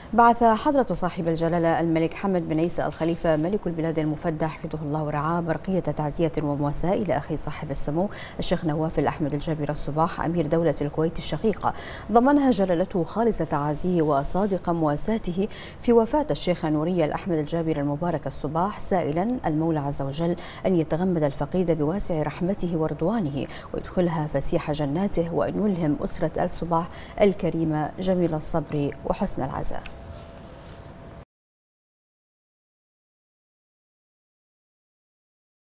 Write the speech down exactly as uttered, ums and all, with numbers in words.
بعث حضرة صاحب الجلالة الملك حمد بن عيسى الخليفة ملك البلاد المفدى حفظه الله ورعاه برقية تعزية ومواساة إلى أخي صاحب السمو الشيخ نواف الأحمد الجابر الصباح أمير دولة الكويت الشقيقة، ضمنها جلالته خالص تعازيه وصادق مواساته في وفاة الشيخ نوري الأحمد الجابر المبارك الصباح، سائلا المولى عز وجل أن يتغمد الفقيد بواسع رحمته ورضوانه ويدخلها فسيح جناته، وأن يلهم أسرة الصباح الكريمة جميل الصبر وحسن العزاء.